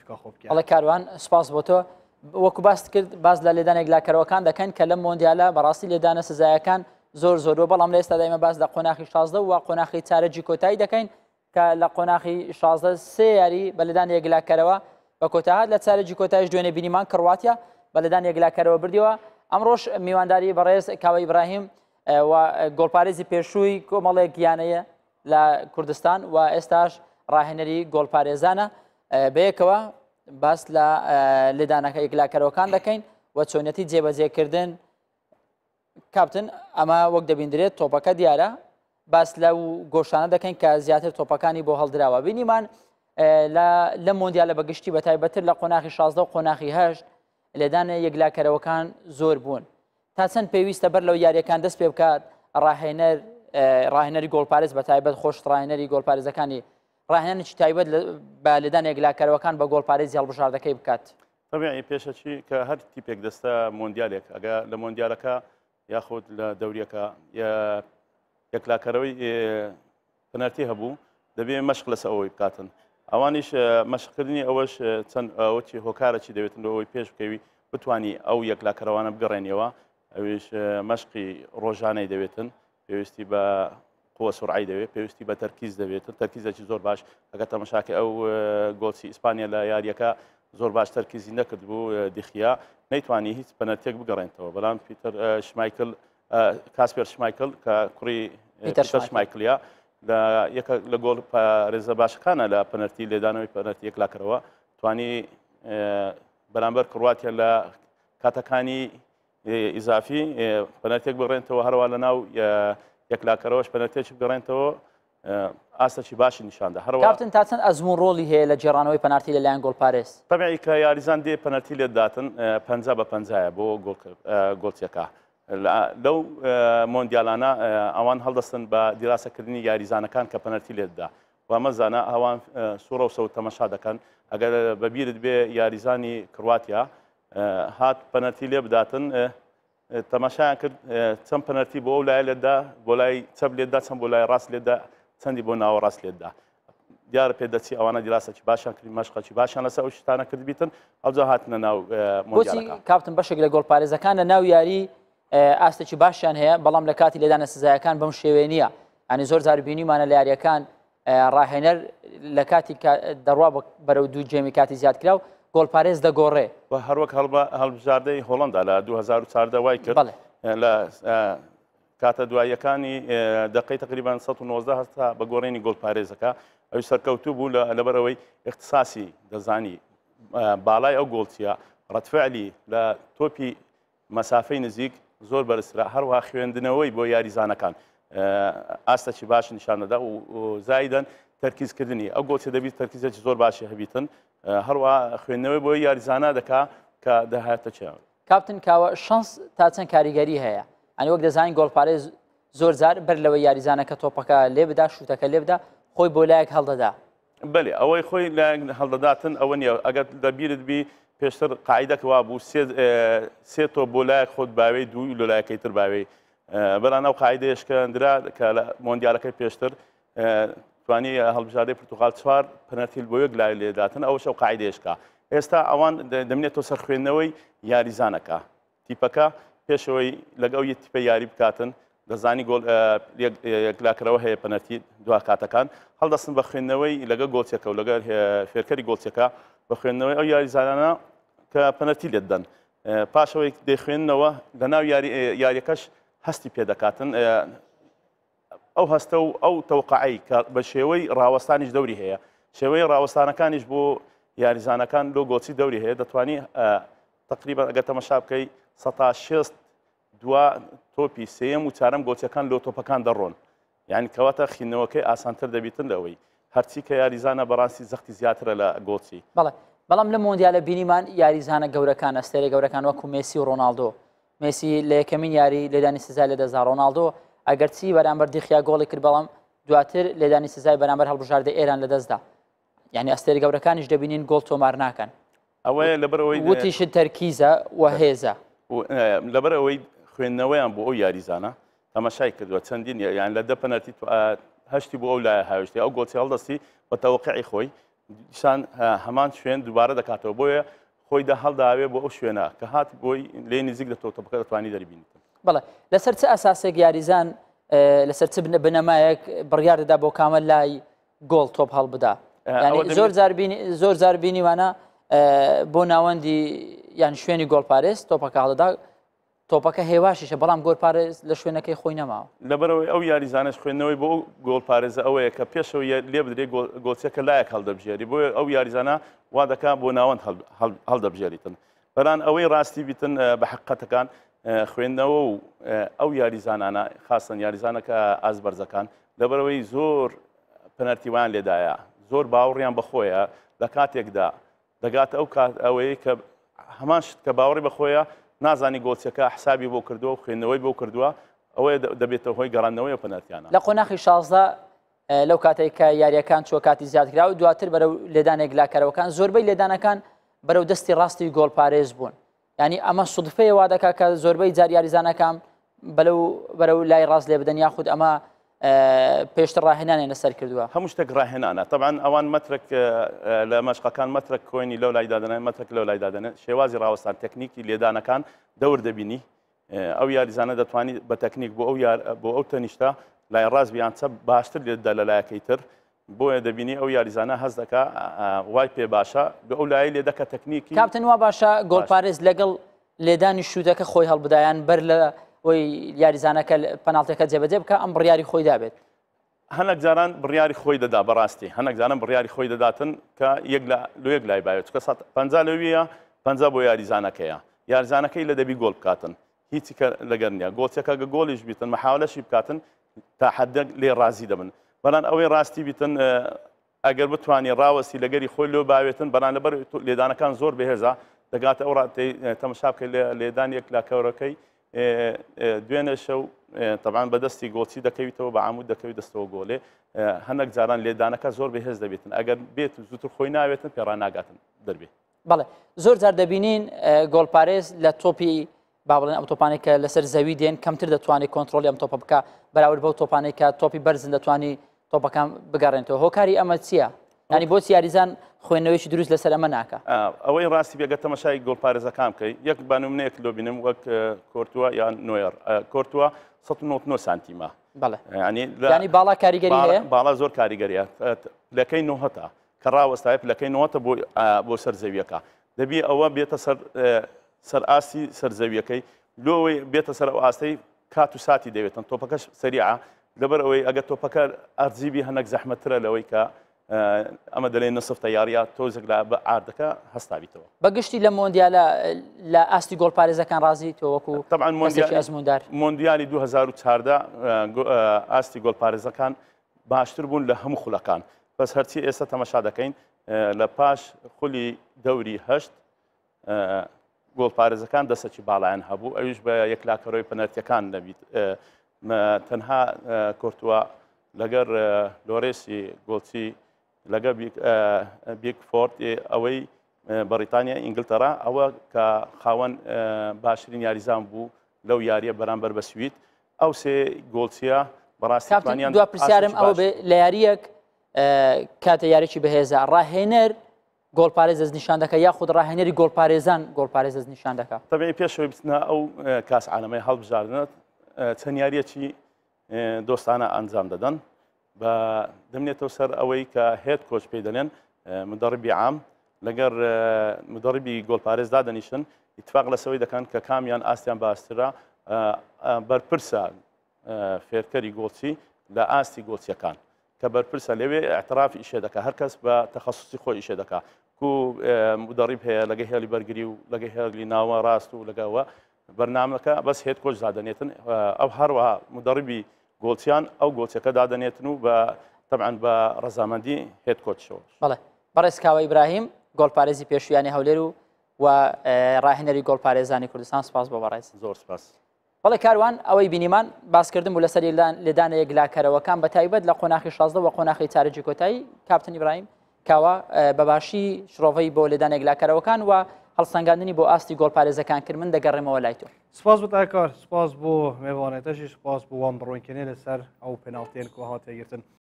هەڵە کاروان سپاس بۆ تۆ وەکو باس کرد باز لە لێدانێک لاکەرەوەکان دەکەن کە لەم مۆندیالە بەڕاستی لێدانە سزایەکان زۆر زۆرەوە بەڵام لە ئێستا دایمە باس لە قۆناغی 16 و قۆناغی چارەجی کۆتایی دەکەین کە لە قۆناغی 16 سێ یاری بە لێدان یەکلاکەرەوە بە کۆتاهات لە چارەجی کۆتاییش دوێنێ بینیمان کڕواتیا بە لێدان یەکلاکەرەوە بردیەوە ئەمڕۆژ میوانداری بەڕێز کاوە ئیبراهیم و گۆڵپارێزی پێشووی کۆمەڵێک گیانەیە لە کوردستان و ئێستاش ڕاهێنەری گۆڵپارێزانە بەیەکەوە باس لە لێدانەکە یەکلاکەرەوەکان دەکەین و چۆنیەتی جێبەجێکردن کاپتن ئەمە وەک دەبیندرێت تۆپەکە دیارە باس لەو گۆشانە دەکەین کە زیاتر تۆپەکانی بۆ هەڵدراوە بینیمان لە مۆندیالە بەگشتی بە تایبەتر لە قۆناغی 16 و قۆناغی 8 لێدانە یەکلاکەرەوەکان زۆر بوون تا چەند پێویستە بەر لەو یاریەکان دەست پێ بکات ڕاهێنەری گۆڵپارێز بە تایبەت خۆش ڕاهێنەری گۆڵپارێزەکانی ڕاهێنێکی تایبەت بە لێدان یەکلاکەرەوەکان بە گۆڵپارێزی هەڵبژاردەکەی بکات طبیعی پێشەچی کە هەر تیپێک دەستە مۆندیالێک ئەگە لە مۆندیالەکە یاخود لە دەوریەکە یەکلاکەرەوەی پەنەرتی هەبوو دەبێ مەشق لەسەر ئەوەی بکاتن ئەوانیش مەشقکردنی ئەوەش چەند ئەوەی هۆکارەی دەوێتن لەوەی پێش بکەوی بتوانی ئەو یەکلاکەرەوانە بگەڕێنیەوە ئەویش مەشقی ڕۆژانەی دەوێتن پێویستی بە قوە سرعی دەوێت پێویستی بە تەرکیز دەوێتن تەرکیزێکی زۆر باش ئەگە تەماشاکە ئەو گۆڵی ئیسپانیا لە یاریەکە زۆر باش تەرکیزی نەکرد بوو دخیا نەیتوانی هیچ پەنەرتێک بگەڕێنەوە بەڵام پیتەر شمایکل کاسپێر شمایکل کە کوڕی پیتەر شمایکلیا لە گۆڵ ڕێزە باشەکانە لە پەنەرتی لێدانەوەی پەنەرتی یەکلاکەرەوە توانی بەرامبەر کڕواتیا لە کاتەکانی ئیزافی پەنەرتێک بگەڕێنەوە هەروە لە ناو یەکلاکەرەوەش پەنەرتێکی بگەڕێنەوە ئاستەی باشی نیشاندا هەروە کاپتن تا چەند ئەزموون ڕۆڵی هەیە لە جێڕانەوەی پەنارتی لەلایەن گۆڵپارێز تەبیعی کە یاریزان دێ پەنەرتی لێت داتن 50 بە 50 بۆ گۆڵچێکە لەو مۆندیالانە ئەوان هەڵدەستن بە دیراسەکردنی یاریزانەکان کە پەنەرتی لێتدا وامەزانە ئەوان سوورە و سەوت تەمەشا دەکەن ئەگەر بەبیرت بێ یاریزانی کڕواتیا هات پەنەرتی لێ بداتن تەماشایان کرد چەند پەنەرتی بۆ ئەو لای لێتدا بۆ لای چەپ لێتدا چەند بۆ لای ڕاست لێتدا چەندی بۆ ناوەڕاست لێتدا دیارە پێدەچی ئەوانە دیراسەکی باشیان کردی مەشقەکی باشیان لەسەر ئەو شتانە کرد بیتن ئەوجا هاتنە ناو مۆندیالەکە کاپتن بەشێک لە گۆڵپارێزەکان لە ناو یاری ئاستێکی باشیان هەیە بەڵام لە کاتی لێدانە سزایەکان بەم شێوەیە نییە ئەنی زۆر جار بینیمانە لە یاریەکان ڕاهێنەر لە کاتی دەڕوا بەرەو دوو جێمی کاتی زیاد کرا و گۆڵپارێز دەگۆڕێ و هەروەک هەڵبژاردەی هۆڵندا لە 2014 وای کرد لە کاتە دواییەکانی دقەی تقریبان 190 هەستا بە گۆڕێنی گۆڵپارێزەکە ئەوی سەرکەوتوو بوو لەبەرەوەی اختصاسی دەزانی باڵای ئەو گۆڵچیە ڕەتفعلی لە تۆپی مەسافەی نزیک زۆر بەرزترا هەروەها خوێندنەوەی بۆ یاریزانەکان ئاستەکی باش نیشانەدا و زایدەن تەرکیزکردنی ئەو گۆڵچە دەبیت تەرکیزێکی زۆر باشی هەبیتن هەروەها خوێندنەوەی بۆ یاریزانە دەکا کە دەهاتە چاوە کاپتن کاوە شانس تا چەند کاریگەری هەیە ئەنی وەک دەزانین گۆڵپارێز زۆر جار بەر لەوەی یاریزانەکە تۆپەکە لێ بدا شوتەکە لێ بدا خۆی بۆ لایەک هەڵدەدا بەێ ئەوەی خۆی لایەک هەڵدەداتن ئەوە نیە ئەگەر دەبیرت بی پێشتر قاعدەکەوا بوو سێ تۆ بۆ لایەک خۆت باوەی دوو لە لایەکەی تر باوەی بەرانە و قاعدەیەشکەندرا کە لە مۆندیالەکەی پێشتر توانی هەڵبژاردەی پرتوغال 4 پەنەرتی بۆ یەک لای لێداتن ئەوەش ئەو قاعدەیەشکە ئێستا ئەوان دەمێتەوە سەر خوێندنەوەی یاریزانەکە تیپەکە پێشەوەی لەگەڵ یە تیپە یاری بکاتن دەزانی یەکلاکەرەوە هەیە پەنەرتی دوا کاتەکان هەڵدەستن بە خوێندنەوەی لەگە گۆڵچێکە و لەگەر فێرکەری گۆڵچەکە بە خوێندنەوەی ئەو یاریزانانە کە پەنەرتی لێت دەن پاشەوەی دەیخوێننەوە لە ناو یاریەکەش هەستی پێدەکاتن ئەو هەستە و ئەو تەوقعی کە بە شێوەی ڕاوەستانیش دەوری هەیە شێوەی ڕاوەستانەکانیش بۆ یاریزانەکان لۆ گۆچی دەوری هەیە دەتوانی تقریبا ئەگەر تەماشا بکەی 160 دوا تۆپی سێم و چارەم گۆچەکان لۆ تۆپەکان دەڕۆن یعنی کەواتە خینەوەکەی ئاسانتر دەبیتن لەوەی هەرچی کە یاریزانە بەڕاستی زەختی زیاترە لە گۆچی بەڵام لە مۆندیالە بینیمان یاریزانە گەورەکان ئەستێرە گەورەکان وەکو مێسی و ڕۆناڵدۆ مێسی لە یەکەمین یاری لێدانی سزای لەدەزا ڕۆناڵدۆ ئەگەرچی بەرامبەر دیخیا گۆڵی کرد بەڵام دواتر لێدانی سزای بەرامبەر هەڵبژاردە ئێران لەدەستدا یعنی ئەستێرە گەورەکانیش دەبینین گۆڵ تۆمار ناکەن ئەوەیە لەبەرەوەی وتیشت تەرکیزە و هێزە لەبەرەوەی خوێندنەوەیان بۆ ئەو یاریزانە تەماشای کردووە چەندین یان لە دە پەنەرتی هەشتی بۆ ئەو لایە هاوشتی ئەو گۆڵچی هەڵدەستی بە تەوقعی خۆی شان هەمان شوێن دووبارە دەکاتەوە بۆیە خۆی دا هەڵداوێ بۆ ئەو شوێنە کە هات بۆی لێ نزیک دەتەوە تۆپەکە دەتوانی دەریبینیت. بەڵێ لەسەر چه ئەساسێک یاریزان لەسەر چ بنەمایەک بڕیار دەدا بۆ کامە لای گۆڵ تۆپ هەڵبدا؟ زۆر زار بینیوانە بۆ ناوەندی یان شوێنی گۆڵپارێز تۆپەکە هەڵدەدا تۆپەکە هێواشیشە بەڵام گۆڵپارێز لە شوێنەکەی خۆی نەماوە. لەبەرەوەی ئەو یاریزانش خوێندنەوەی بۆ گۆڵپارێزە ئەوەیە کە پێشەوە لێ بدرێت گۆڵچەکە لایەک هەڵدەبژێری بۆیە ئەو یاریزانە وا دەکات بۆ ناوەند هەڵدەبژێریتن. بەران ئەوەی ڕاستی بیتن بە حقەتەکان خوێندنەوە و ئەو یاریزانانە خاستن یاریزانەکە ئازبەرزەکان لەبەرەوەی زۆر پەنەرتیوان لێدایە زۆر باوەڕیان بەخۆیە لە کاتێکدا دەگات ئەو کات ئەوەیە کە هەمان شت کە باوەڕی بەخۆیە نازانی گۆڵچەکە حسابی بۆ کردووە و خوێندنەوەی بۆ کردووە ئەوەیە دەبێتەوە هۆی گەڕاندنەوەی پەنەرتیانە. لە قۆناغی 16 لەو کاتێک کە یاریەکان چوە کاتی زیادکرا و دواتر بەرەو لێدانێک لاکەرەوەکان زۆربەی لێدانەکان بەرەو دەستی ڕاستی گۆڵپارێز بوون. ینی ئەمە سودفەیە وا دەکات کە زۆربەی جار یاریزانەکان بەرەو لای ڕاست لێ بدەن یاخود ئەمە پێشتر ڕاهێنانێ لەسەر کردووە. هەموو شتێک ڕاهێنانە طبعاً ئەوان مەترک لە مەشقەکان مەترک کۆینی لەو لای دادەنێن مەترک لەو لای دادەنێن شێوازی ڕاوەستان تەکنیکی لێدانەکان دەور دەبینی ئەو یاریزانە دەتوانیت بە تەکنیک بۆ ئەو تەنیشتە لای ڕاست بیان چە باشتر لێدا لە لایەکەی تر بۆیە دەبینی ئەو یاریزانە هەست دەکا وای پێ باشە بە ئەو لای لێ دەکە تەکنیکی کاپتن وا باشە گۆڵپارێز لەگەڵ لێدانی شوودەکە خۆی هەڵبدایان بەر لە وی یاریزانەکە پەناڵتەکە جێبەجێ بکە ئەم بڕیاری خۆی دابێت. هەنێک جاران بڕیاری خۆی دەدا بەڕاستی هەنێک جاران بڕیاری خۆی دەداتن کە یەک لای باوێت چکە 50 لەویە 50 بۆ یاریزانەکەیە یاریزانەکەی لە دەبی گۆڵ بکاتن هیچی لەگەر نییە گۆڵچەکە گۆڵیش بیتن مەحاولەشی بکاتن تا حدەک لێ ڕازی دەبن بەڵام ئەوەی ڕاستی بیتن ئەگەر بتوانانی ڕاوەستی لەگەری خۆی لێ باوێتن بەڵام لەبەر لێدانەکان زۆر بەهێزە دەگاتە ئەو ڕاتی تەماشا بکە لێدان یەک لاکەورەکەی دوێنێ شەو طبعاً بەدەستی گۆڵچی دەکەویتەوە بە عمود دەکەوی دەستەوە گۆڵێ هەندێک جاران لێدانەکە زۆر بەهێز دەبێتن ئەگەر بێت زووتر خۆی ناوێتن پێڕان ناگاتن دەربێت. بەڵێ زۆر جار دەبینین گۆڵپارێز لە تۆپی با بڵێن ئەم تۆپانێک کە لەسەر زەوی دێن کەمتر دەتوانێت کۆنتترۆلی ئەم تۆپە بکە بەراورد بەو تۆپانێک کە تۆپی بەرزن دەتوانی تۆپەکان بگەڕێنەوە هۆکاری ئەمە چییە؟ ینی بۆ یاریزان خوێندنەوەیشی دروست لەسەر ئەمە ناکە ئەوەی ڕاستی بێگە تەماشای گۆڵپارێزەکان بکەیت یەک بانومنەیەک لۆ بینم وەک کۆرتووە یان نوێر کۆرتووە 199 سانتیمە ینی باڵا کاریگەری هەیە باڵا زۆر کاریگەریە لەکەی 90 کە ڕاوەستایە لەکەی 90 بۆ سەر زەویەکە دەبی ئەوە بێتە سەر ئاستی سەرزەویەکەی لۆوەی بێتە سەر ئەو ئاستەی کات و ساتی دەوێتن تۆپەکەش سەریعە لەبەر ئەوەی ئەگە تۆپەکە ئەرزیبی هەندێک زەحمەتترە لەوەی کە ئەمە دەڵێن نسف تەیاریە تۆزێک لە ئاردەکە هەستابیتەوە بەگشتی لە مۆندیالە لە ئاستی گۆڵپارێزەکان ڕازی تۆوەکو ئەزموندار مۆندیالی 2014 ئاستی گۆڵپارێزەکان باشتر بوون لە هەموو خولەکان بەس هەرچی ئێستا تەماشا دەکەین لە پاش خولی دەوری هەشت گۆڵپارێزەکان دەسەکی باڵایان هەبوو ئەویش بە یەکلاکەرۆی پەنەرتیەکان دەبیت تەنها کۆرتووە لەگەر لۆرێسی گۆڵچی لەگە بیکفۆرد ئەوەی بەریتانیا ئینگلتەرا ئەوە کە خاوەن باشترین یاریزان بوو لەو یاریە بەرامبەر بە سوید ئەو سێ گۆڵچیە بەڕاستیان دو پرسیارم ئەوە بێ لە یاریەک کاتە یاریی بەهێزە ڕاهێنەر گۆڵپارێز نیشان دەکە یاخود ڕاهێنەری گۆڵپارێز نیشان دەکە تەبێ پێشەوەی بچنە ئەو کاس عالەمەی هەڵبژاردنێت چەند یاریەکی دۆستانە ئەنجام دەدەن بە دەمنێتەوە سەر ئەوەی کە هێت کۆچ پێی دەڵێن مدەڕبی عام لەگەر مدەڕبی گۆڵپارێز دادەنیشن ئیتفاق لەسەوەی دەکەن کە کامیان ئاستیان باشترە بەرپرسە فێرکەری گۆڵچی لە ئاستی گۆڵچیەکان کە بەرپرسە لەوێ اعترافی ئیشێ دەکە هەرکەس بە تەخەسوسی خۆی ئیشێ دەکا کو مدەڕیب هەیە لەگە هێلی بەرگری و لەگە هێلی ناوە ڕاست و لەگەوە بەرنامەکە بەس هێت کۆچ دادەنێتن ئەو هەروەها مدەڕبی گۆڵچیان ئەو گۆڵچەکە دادەنێتن و بە طبعاً بە ڕەزامەندی هێت کۆچەوە بەڵێ بەڕێز کاوە ئیبراهیم گۆڵپارێزی پێشویانی هەولێر و ڕاهێنەری گۆڵپارێزانی کوردستان سپاس بۆ بەڕێز زۆر سپاس بەڵێ کاروان ئەوەی بینیمان باسکردن بوو لەسەر لێدانە یەکلاکەرەوەکان بە تایبەت لە قۆناغی 16 و قۆناغی چارەکی کۆتایی کاپتن ئیبراهیم کاوە بەباشی شرۆڤەی بۆ لێدانە یەکلاکەرەوەکان و هەڵسەنگاندنی بۆ ئاستی گۆڵپارێزەکان کرد من دەگەڕێمەوە لای تۆ سپاس بۆ تاکار سپاس بۆ میوانێتەشی سپاس بۆ وان بڕۆینکردنی لەسەر ئەو پێناڵتیان کۆ هاتێگرتن